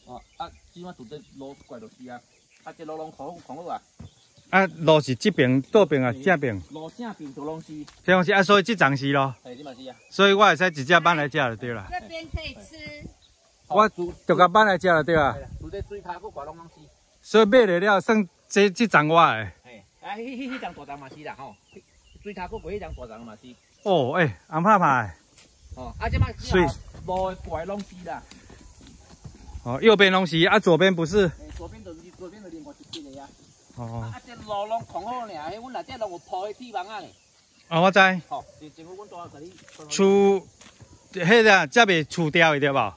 哦，啊，即马拄在路拐落去啊，啊，这路拢狂好啊。 啊，路是这边、倒边啊，正边。 路正边都拢是。 这拢是啊，所以这站是咯。 嘿，你嘛是啊。 所以我会使直接搬来吃就对啦。 这边可以吃。 我就甲搬来吃就对啦。 拄在水骹，佫拐拢是。 所以买来了，算这站我的。 嘿，啊，迄张大张嘛是啦吼，水骹佫过迄张大张嘛是。 哦，红拍拍。 哦，啊，这嘛水路的拐拢是啦。 哦，右边拢是，啊，左边不是。 左边就另外一边个呀。 哦。 啊，这路拢狂好尔，迄阮内底拢有铺迄铁网啊咧。 哦，我知。 吼，就政府阮带甲你。 厝，迄个才袂除掉的对无？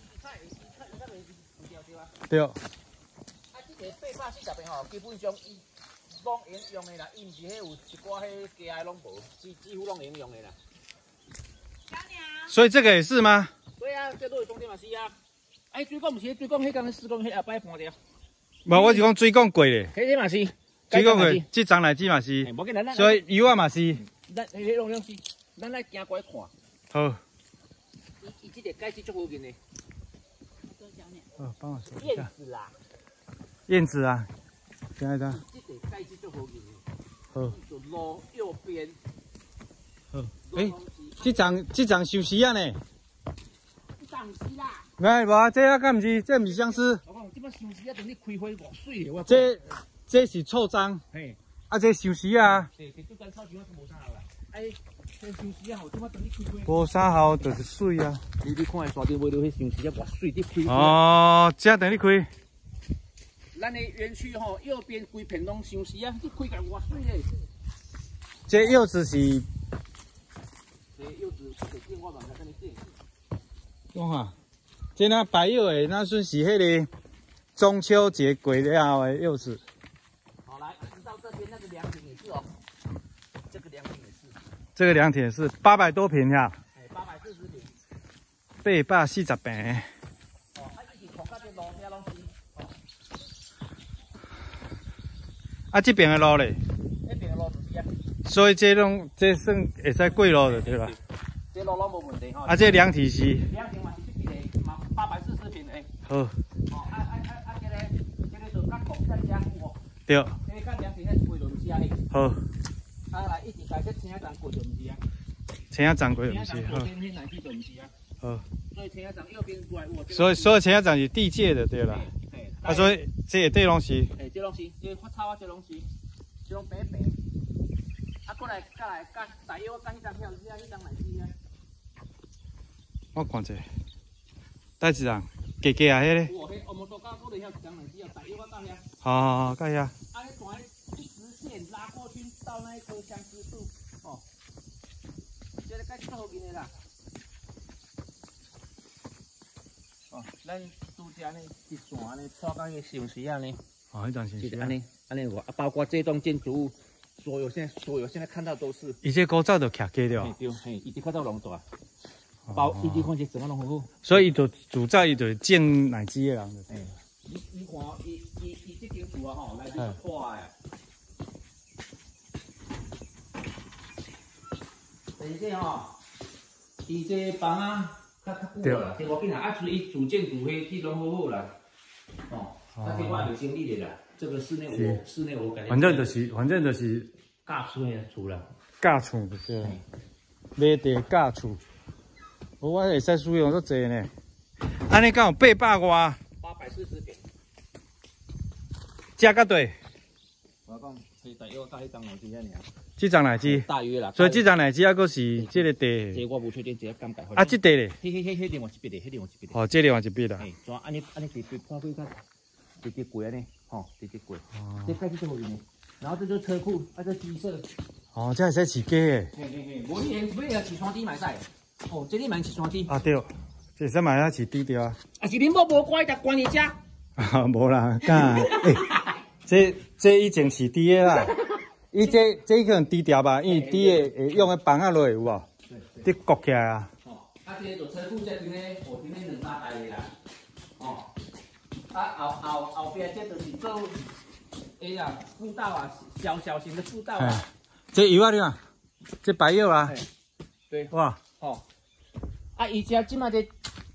对。啊， 这个840吼，基本上伊拢用的啦，伊毋是迄有一寡迄加的拢无，几乎拢用的啦。 所以这个也是吗？ 对啊，这都是重点嘛是啊。哎，水管毋是，水管迄工施工迄下摆搬掉。 无，我是讲水管过咧。 迄嘛是。 水管过，这张来子嘛是。所以油啊嘛是。 咱迄拢是，咱来行过来看。 好。 伊这个盖子足好见的。 帮我说一下。 燕子啦。 燕子啊，听下它。 这个盖子足好见的。 好。 就路右边。 好。这张休息啊呢？ 这张是啦。 哎，无啊，这啊，敢毋是？这毋是相思。 我讲，即摆休息啊，等你开花偌水的。 这是臭樟。嘿。啊，这休息啊。对，这干草就无啥好啦。哎，这休息啊，吼，即摆等你开花。无啥好，就是水啊。 你看山顶尾头迄休息啊，偌水，你开。 哦，这等你开。 咱的园区吼，右边规片拢休息啊，你开个偌水嘞。 这柚子是。 柚子是电话版的，跟你电。 讲哈，这那白柚的，那算是迄个中秋节过了后的柚子。 好，来，直到这边那个凉亭也是哦，这个凉亭也是。 这个凉亭是800多平呀。 哎，840平。 840平。 哦，啊，一起从那边路遐拢是。哦。 啊，这边的路嘞？ 那边的路就是啊。 所以这算会使过路的对吧？ 这路拢无问题吼。 啊，这凉亭是？ 凉亭嘛是这边的，嘛840平诶。 好。哦， 这个就甲公仔加固哦。 对。 这个甲凉亭迄过就毋是啊嘿。 好。 啊来，一直改这青仔站过就毋是啊。 青仔站过就毋是，好。 左边迄内地就毋是啊。好。所以青仔站右边过来有。 所有青仔站是地界的对啦。啊，所以这一对拢是。 诶，这拢是，这发草啊，这拢是，这拢白白。啊，过来，甲大约我甲迄张票，迄张来去啊。 我看者，带一张，加加啊，迄个。 有迄欧摩多高过来遐一张来去啊，大约我到遐。 好，到遐。 啊，迄段一直线拉过去到那一棵相思树，哦，这个盖子好见的啦。哦，咱拄只呢一线呢，拖到迄个城市啊呢。 哦，迄段城市。 安尼有啊，包括这栋建筑物。所有现在看到都是， 伊这古早就徛过了。 对，嘿，伊这较早拢大，伊这看这整个拢好好。 所以伊就主要伊就种奶鸡的人。 嘿，你看伊这间厝啊吼，内底就大诶。第二个吼，伊这房啊较久啦，这无紧啦，啊，所以伊主建筑迄拢好好啦，哦，啊，这我有经历的啦。这个室内我感觉，反正就是架厝的厝啦， 架厝对，买地架厝，我会使使用足济呢。安尼敢有800外 ？840平。 价甲对？ 我讲，所大约到迄张来子遐尔。 这张来子？ 大约啦。 所以这张来子还阁是这个地？ 这我无确定，这感觉。 啊，这地咧？ 迄另外一边的，迄另外一边的。 哦，这另外一边啦。 嘿，怎安尼直破开看，直接过安尼。哦，直接过，这盖子最好用的，然后这就是车库，啊，这鸡舍。 哦，这会使饲鸡的。 嘿，无你买啊饲山猪嘛使。哦，这里买饲山猪。 啊对，这使买啊饲猪对啊。 啊是恁某无乖，才关你家。 啊，无啦，干。这以前饲猪的啦，伊这可能低调吧，因为猪的会用个绑啊落有无？你割起来啊。 哦，啊，这就车库这边咧，后边咧2、3台的啦。哦。啊后边这就是做，呀，步道啊，小型的步道啊。 这油啊你啊，这白柚啊。 对。 哇。 哦。啊，而且即马这，伊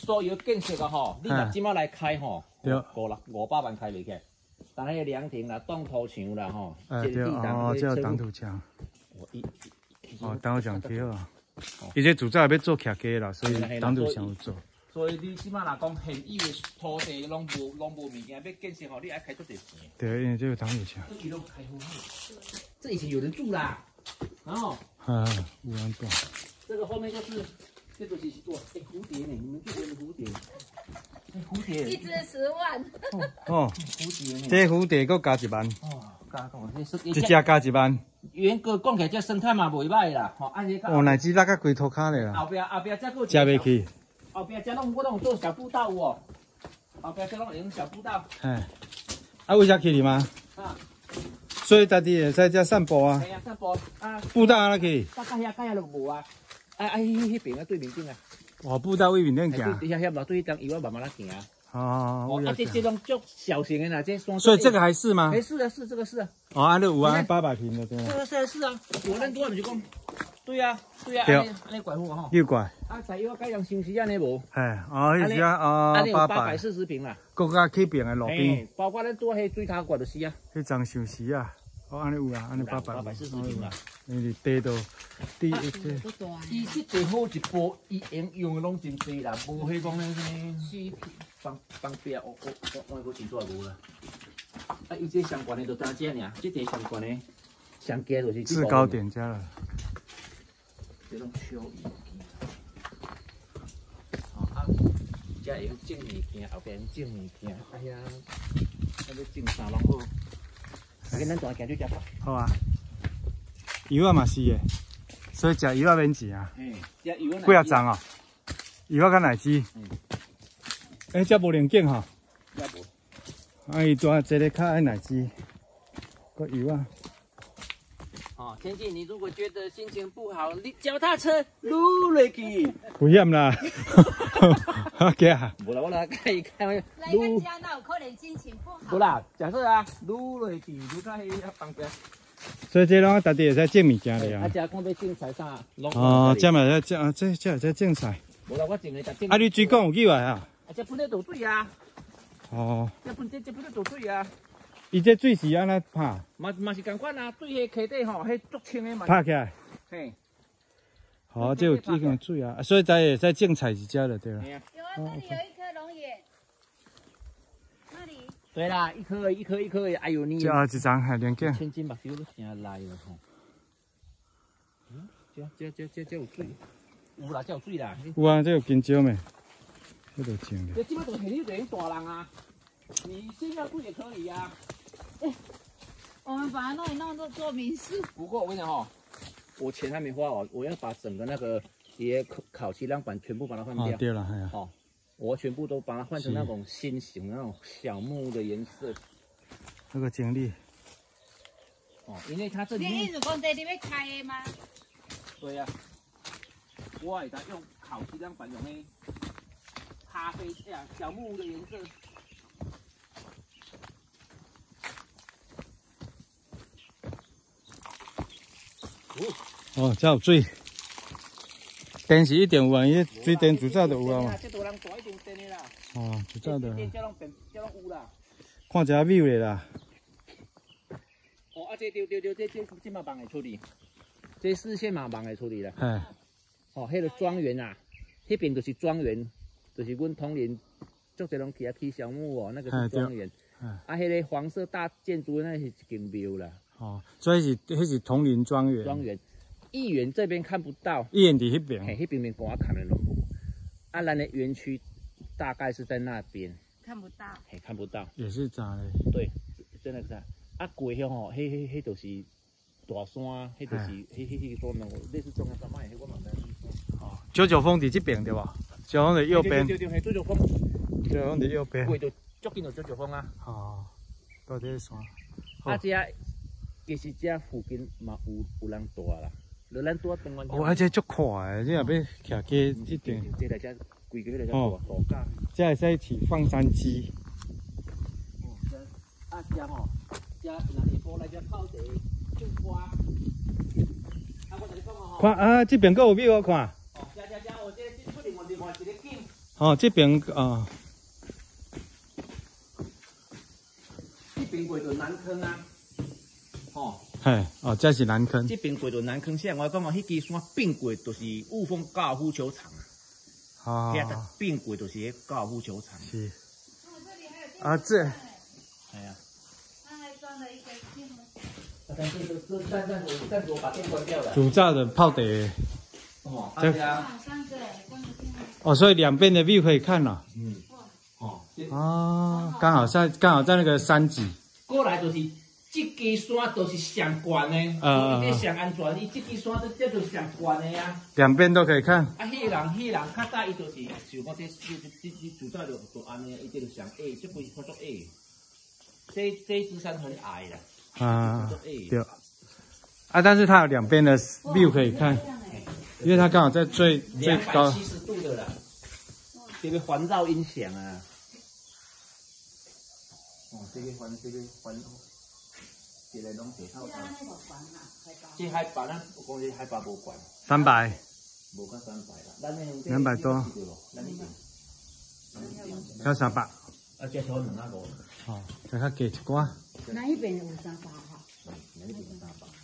所有建设啊吼，你若即马来开吼， 对 500万开袂起来。但迄个凉亭啦、挡土墙啦吼， 对哦，这有挡土墙。挡土墙挺好啊。伊这主早要做徛家啦，所以挡土墙有做。 所以你即马若讲现有的土地拢无物件要建设吼，你爱开足侪钱。 对，因为这个挡土墙。 这里都开好好，这以前有人住啦，然后有人住。 这个后面就是，这个是哇，蝴蝶呢？你们这边的蝴蝶，蝴蝶一只10万。 哦， 蝴蝶呢？ 这蝴蝶佫加1万。 哦，加讲这一只加1万。 严格讲起来，这生态嘛袂歹啦，吼，按这个。 哦，乃至拉到规涂骹咧啦。 后壁这个。 食袂起。 后壁这我拢做小步道有哦，后壁这拢用小步道。 为啥去哩吗？所以家己会使遮散步啊。 系啊，散步啊。 步道安怎去？ 到遐就无啊。迄边对面顶啊。 哦，步道位面顶行。 对遐对迄张油啊慢慢来行啊。这种足小型的啦，这山。 所以这个还是吗？ 是啊，是这个是啊。 哦，安尼有啊，800平的对。 是啊，我咱多就是讲。对啊，安尼怪好吼。 又怪。 柴油改良新时安尼无。 迄时啊 840平啦。 国家起平的路边。 包括咱多迄水头管就是啊。 迄张上时啊，安尼有啊，安尼 840平啦。 因为地道，伊这地好一步，伊用的拢真济啦，无迄讲呢虚平。 放壁，我个钱出来无啦。伊这相关的就单这尔，这地相关的上加就是。 制高点加了。 这种秋衣。遮用种物件，后边种物件，哎呀，要种啥拢好。跟咱大行去食吧。 好啊。油啊嘛是的，所以食油啊免钱啊。 食油啊。 几啊张啊？油啊甲奶鸡。遮无零件吼。 遮无。 伊大一个较爱奶鸡，个油啊。 天气，你如果觉得心情不好，你脚踏车撸落去。 危险啦！ 无啦，我来开玩笑。 来咱家哪有可能心情不好？ 无啦，假设啊，撸落去，撸到迄旁边。 所以这拢家己会使种物件的啊。 遮讲要种菜啥？ 这嘛在种，这在种菜。 无啦，我种的种。 你水管有起来啊？ 这喷咧倒水啊。这喷咧倒水啊。 伊这水是安怎拍？ 嘛是共款啊，对迄溪底吼，迄足清的嘛。 拍起来。 嘿。 这有这个水啊，所以才会使种菜一家的对啦。 有啊，这里有一颗龙眼。那里。 对啦，一颗，哎呦你。 一张还两件。 千斤目睭都成来了吼。这有水。有啦，这有水啦。 有啊，这有金蕉咩？这都种的。 这基本都很大人啊，你现在不也可以啊？ 我们把它弄一弄做民宿。 不过我跟你讲哈，我钱还没花完，我要把整个那个也烤漆亮板全部把它换掉。 对了，哎呀。 好，我全部都把它换成那种新型那种小木的颜色。 那个经历。 因为它这里面。 你意思讲这里面开的吗？ 对呀。我给它用烤漆亮板用的咖啡小木屋的颜色。 这有水，电是一定有啊，伊水电自早就有啊嘛。 这大人大一定电的啦。 自早就。 这拢有啦。 看一下美嘞啦。 这嘛忙会处理，这视线嘛忙会处理啦。迄个庄园啊，迄边就是庄园，就是阮统领足侪拢去起小木哦，那个是庄园。迄个黄色大建筑那是一间庙啦。 所以迄是统领庄园。 庄园，议员这边看不到。 议员伫迄边。 迄边跟我看的拢无。咱的园区大概是在那边。 看不到。 看不到。 也是咋嘞？ 对，真的是咋？过去吼，迄就是大山，迄就是迄个山类似中央山脉，迄我嘛知。 九峰伫这边对吧？九峰伫右边。 对，九峰。 九峰伫右边。 过就足近就九峰啊。 到这山。 这其实这附近嘛有人住啦，就咱住东湾。 这足快的，这若要徛家一定。 这来遮规个来遮度假。 这会使起放山鸡。 这吼，这若下晡来遮泡茶、种花。我跟你讲哦。 看这边阁有米我看。 这，我这出另外一个景。 哦，这边哦， 这边过到南坑啊，吼。 嘿，哦，这是南坑。 这边过到南坑，像我讲哦，迄支山并过就是雾峰高尔夫球场啊。 哦， 并过就是迄高尔夫球场。 是。啊，这。 哎呀。 他还装了一个电风扇。 但是我把电关掉了。 主灶的泡的。 哦， 这 3个， 哦，所以两边的 view 可以看了。 嗯。哦。 哦，刚好在那个山脊。 过来就是这支山都是上悬的，伊这上安全，伊这支山这就是上悬的啊。 两边都可以看。 啊，迄人较早伊就是像我这主灶就安尼，伊这就上矮，这不是看作矮。这支山很矮啦。 啊，对。啊，但是它有两边的 view 可以看，因为它刚好在最高。 270度的啦，这个环绕音响啊。哦，这个环，这个拢地套套。这海拔咱有讲这海拔无悬。 300。 无到300啦，咱那 200多。 咱那边。 要300。 啊，这头250。 哦，再较加一寡。 那一边有300哈。 那边有300。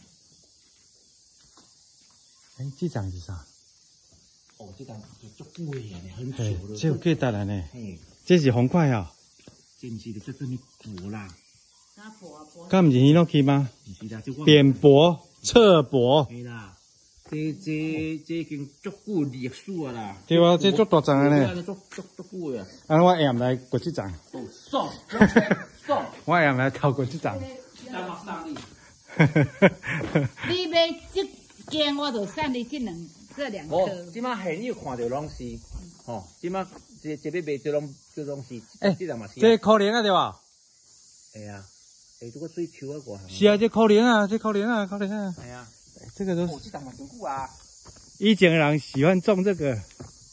哎，这张是啥？ 哦，这张就足贵啊，很久了。 这有价值了呢。 嘿， 这是红块啊。 这不是的，这真的薄啦。 敢不是迄落去吗？ 不是啦，这我。 扁薄、侧薄。 嘿啦，这已经足久历史啊啦。 对啊，这足大张的呢。 足久啊。 啊，我下来过这张。 哦，爽。 我下来透过这张。 咱马上哩。 你买这件，我就送你这2颗。 哦，即马现有看到拢是，吼，即马这要卖这拢是，这人嘛是。 这可怜啊，对吧？ 系啊，这个水球啊个。 是啊，这可怜啊，可怜啊。 系啊， 这个都是。 哦，这人嘛真久啊。 以前人喜欢种这个，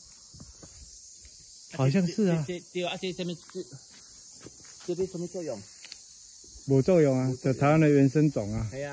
好像是啊。 对啊，这什么这边什么作用？ 无作用啊，就台湾的原生种啊。 系啊。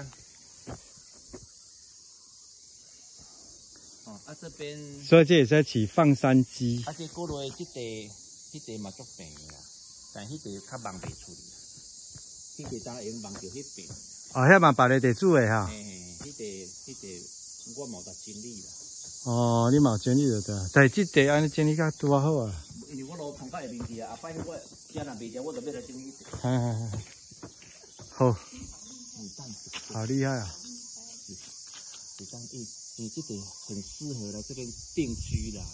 哦，啊这边。 所以这也是在起放山鸡。 啊，这过来这地嘛足平的啦，但迄地较忙袂出去。迄地当用忙着迄边。 哦，遐嘛别个地主的哈。 迄地我冇得整理啦。 哦，你嘛有整理就对，但是这地安尼整理较拄啊好啊。 因为我路碰到下面去啊，后摆我家人袂食，我就要来整理。 好。好厉害啊！ 你这里很适合来这边定居啦。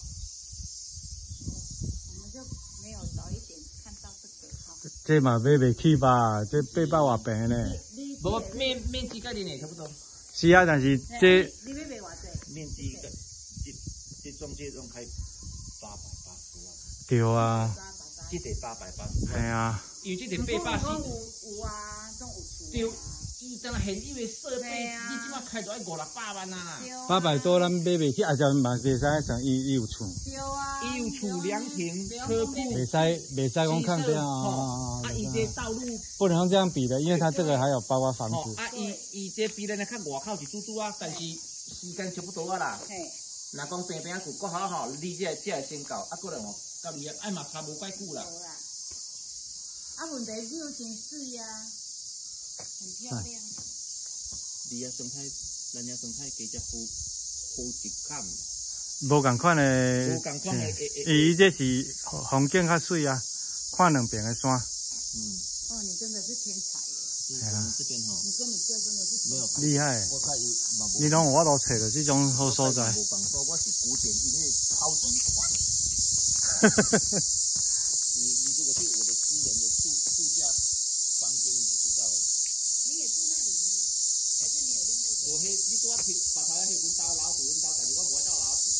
我们就没有早一点看到这个哈。 这嘛买袂起吧？这800外平呢。 无面积跟你呢差不多。 是啊，但是这。 你要卖偌济？ 面积个这中介拢开880万。 对啊。 这地880。 系啊。 因为这地840。 有啊，种有厝。 伊当然现有的设备，你即马开到要500-600万啊啦。 800多咱买袂起，啊，就嘛袂使像伊有厝。 对啊。 伊有厝凉亭、车库。 袂使讲看这样啊。 伊这道路不能用这样比的，因为它这个还有包括房子。 啊，伊这比咱来看外口是拄啊，但是时间差不多啊啦。嘿。若讲平平住，搁好，你这会先到，啊，过来吼，到你爱嘛差无怪久啦。 啊，问题有真水啊。很漂亮。 你啊，生态，咱遐生态加只好质感。 无共款的。 无共款的。 伊这是风景较水啊，看两边的山。 哦，你真的是天才耶！ 系啊，这边吼。你跟你哥真的是没有厉害。你拢我都找到这种好所在。 无讲说我是古典音乐超级款。你如果去我的私人的度假房间，你就知道了。 你也住那里吗？还是你有另外一个？ 我你拄啊把头迄阮兜老鼠，但是我无爱斗老鼠。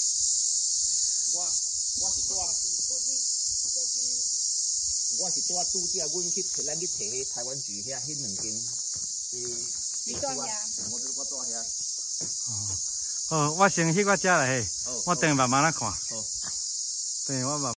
我是住度假，阮去咱去摕迄台湾菊遐迄2间。 你住遐？ 我住遐。 好，我先去我遮来嘿，我等慢慢来看。好，等我慢。